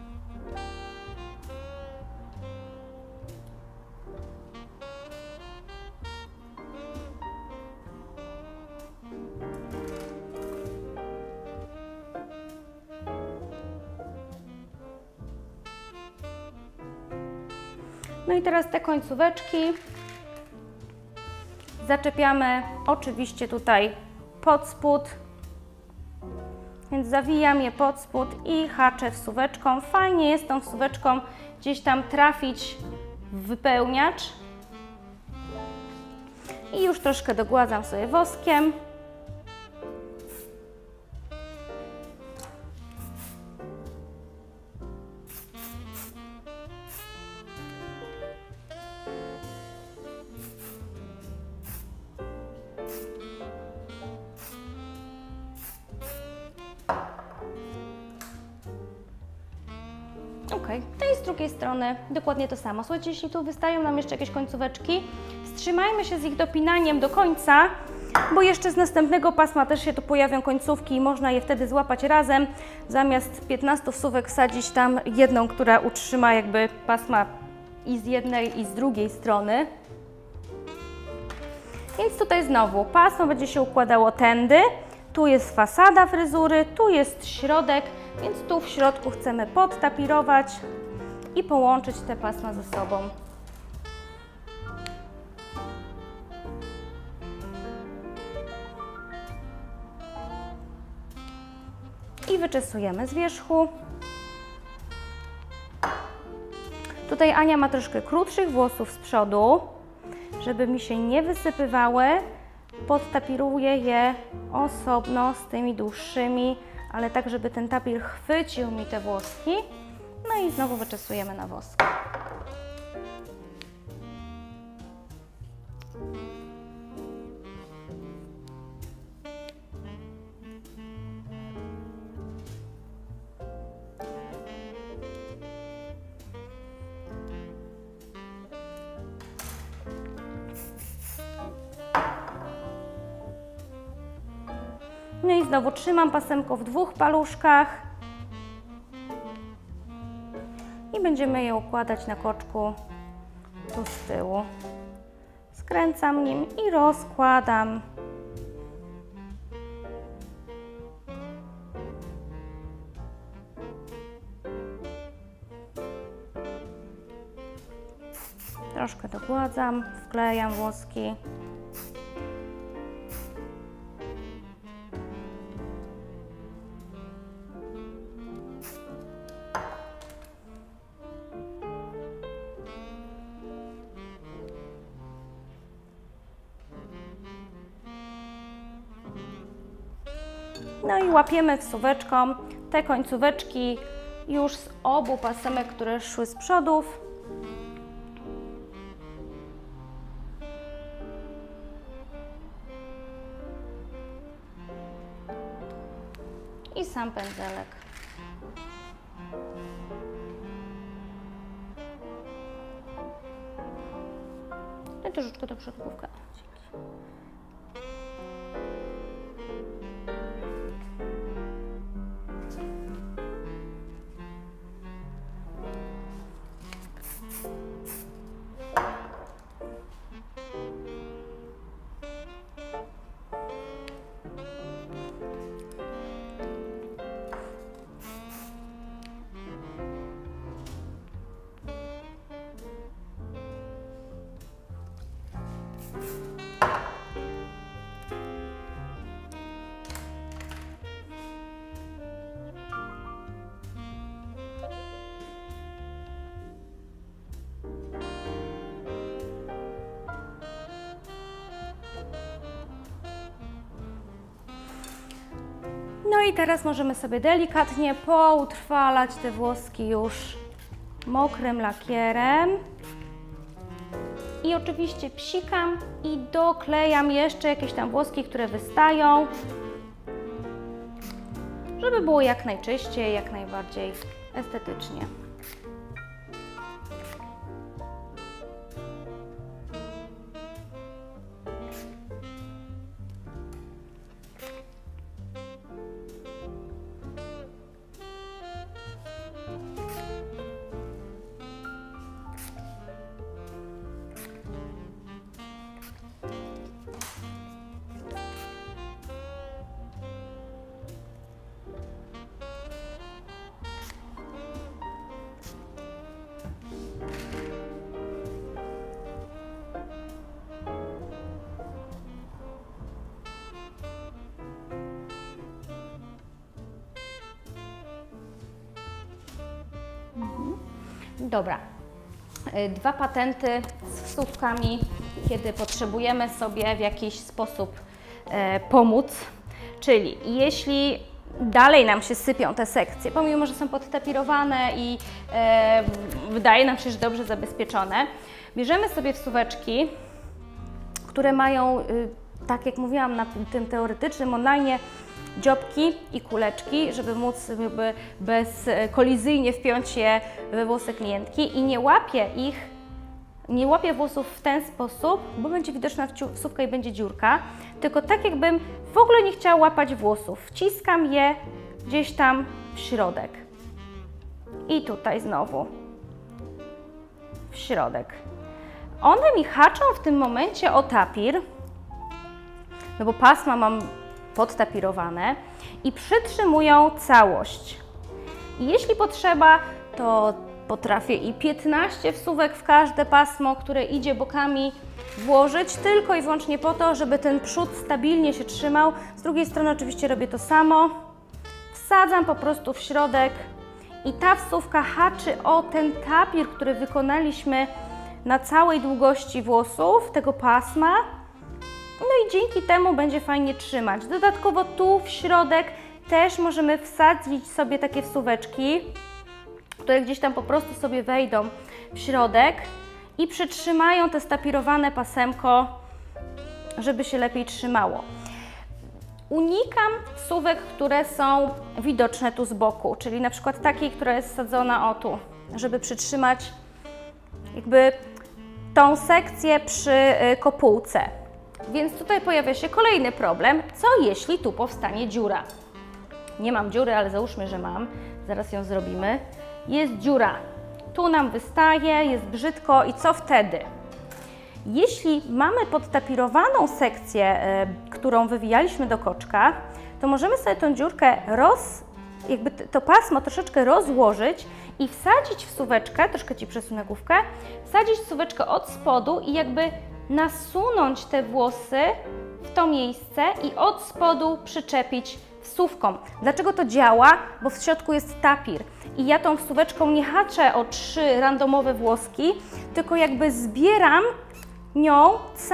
S1: No i teraz te końcóweczki zaczepiamy oczywiście tutaj pod spód Więc zawijam je pod spód i haczę wsuweczką. Fajnie jest tą wsuweczką gdzieś tam trafić w wypełniacz. I już troszkę dogładzam sobie woskiem. Ok, no i z drugiej strony dokładnie to samo. Słuchajcie, jeśli tu wystają nam jeszcze jakieś końcóweczki, wstrzymajmy się z ich dopinaniem do końca, bo jeszcze z następnego pasma też się tu pojawią końcówki i można je wtedy złapać razem. Zamiast 15 wsówek wsadzić tam jedną, która utrzyma jakby pasma i z jednej i z drugiej strony. Więc tutaj znowu pasmo będzie się układało tędy. Tu jest fasada fryzury, tu jest środek, więc tu w środku chcemy podtapirować i połączyć te pasma ze sobą. I wyczesujemy z wierzchu. Tutaj Ania ma troszkę krótszych włosów z przodu, żeby mi się nie wysypywały. Podtapiruję je osobno z tymi dłuższymi, ale tak, żeby ten tapir chwycił mi te włoski. No i znowu wyczesujemy na wosk. No i znowu trzymam pasemko w dwóch paluszkach i będziemy je układać na koczku tu z tyłu. Skręcam nim i rozkładam. Troszkę dogładzam, wklejam włoski. No i łapiemy wsuweczką te końcóweczki już z obu pasemek, które szły z przodów. I sam pędzelek. I troszeczkę do przodkówka. No i teraz możemy sobie delikatnie poutrwalać te włoski już mokrym lakierem. I oczywiście psikam i doklejam jeszcze jakieś tam włoski, które wystają, żeby było jak najczyściej, jak najbardziej estetycznie. Dobra. 2 patenty z wsówkami, kiedy potrzebujemy sobie w jakiś sposób pomóc. Czyli jeśli dalej nam się sypią te sekcje, pomimo że są podtapirowane i wydaje nam się, że dobrze zabezpieczone, bierzemy sobie wsóweczki, które mają, tak jak mówiłam na tym teoretycznym online, dziobki i kuleczki, żeby móc jakby bezkolizyjnie wpiąć je we włosy klientki i nie łapię włosów w ten sposób, bo będzie widoczna wsówka i będzie dziurka, tylko tak jakbym w ogóle nie chciała łapać włosów. Wciskam je gdzieś tam w środek. I tutaj znowu w środek. One mi haczą w tym momencie o tapir, no bo pasma mam podtapirowane i przytrzymują całość. I jeśli potrzeba, to potrafię i 15 wsówek w każde pasmo, które idzie bokami, włożyć tylko i wyłącznie po to, żeby ten przód stabilnie się trzymał. Z drugiej strony oczywiście robię to samo. Wsadzam po prostu w środek i ta wsówka haczy o ten tapir, który wykonaliśmy na całej długości włosów, tego pasma. No i dzięki temu będzie fajnie trzymać. Dodatkowo tu w środek też możemy wsadzić sobie takie wsóweczki, które gdzieś tam po prostu sobie wejdą w środek i przytrzymają te stapirowane pasemko, żeby się lepiej trzymało. Unikam wsówek, które są widoczne tu z boku, czyli na przykład takiej, która jest wsadzona o tu, żeby przytrzymać jakby tą sekcję przy kopułce. Więc tutaj pojawia się kolejny problem, co jeśli tu powstanie dziura? Nie mam dziury, ale załóżmy, że mam, zaraz ją zrobimy. Jest dziura, tu nam wystaje, jest brzydko i co wtedy? Jeśli mamy podtapirowaną sekcję, którą wywijaliśmy do koczka, to możemy sobie tą dziurkę jakby to pasmo troszeczkę rozłożyć i wsadzić wsóweczkę, troszkę Ci przesunę główkę, wsadzić wsóweczkę od spodu i jakby nasunąć te włosy w to miejsce i od spodu przyczepić wsówką. Dlaczego to działa? Bo w środku jest tapir i ja tą wsóweczką nie haczę o 3 randomowe włoski, tylko jakby zbieram nią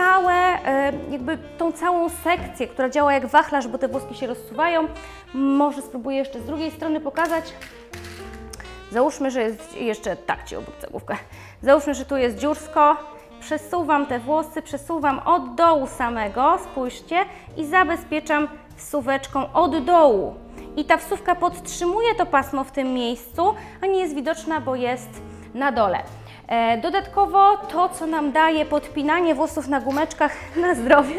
S1: jakby tą całą sekcję, która działa jak wachlarz, bo te włoski się rozsuwają. Może spróbuję jeszcze z drugiej strony pokazać. Załóżmy, że jest jeszcze, tak Ci obrócę główkę. Załóżmy, że tu jest dziursko. Przesuwam te włosy, przesuwam od dołu samego, spójrzcie, i zabezpieczam wsóweczką od dołu. I ta wsówka podtrzymuje to pasmo w tym miejscu, a nie jest widoczna, bo jest na dole. Dodatkowo to, co nam daje podpinanie włosów na gumeczkach na zdrowie,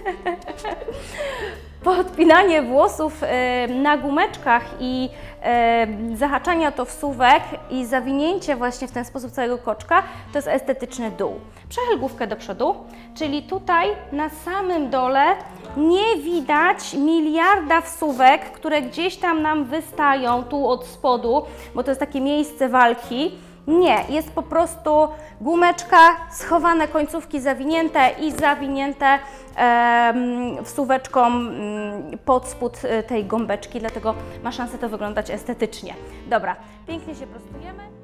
S1: podpinanie włosów na gumeczkach i zahaczanie o to wsówek i zawinięcie właśnie w ten sposób całego koczka, to jest estetyczny dół. Przechyl główkę do przodu, czyli tutaj na samym dole nie widać miliarda wsówek, które gdzieś tam nam wystają tu od spodu, bo to jest takie miejsce walki. Nie, jest po prostu gumeczka, schowane końcówki zawinięte i zawinięte wsóweczką pod spód tej gąbeczki, dlatego ma szansę to wyglądać estetycznie. Dobra, pięknie się prostujemy.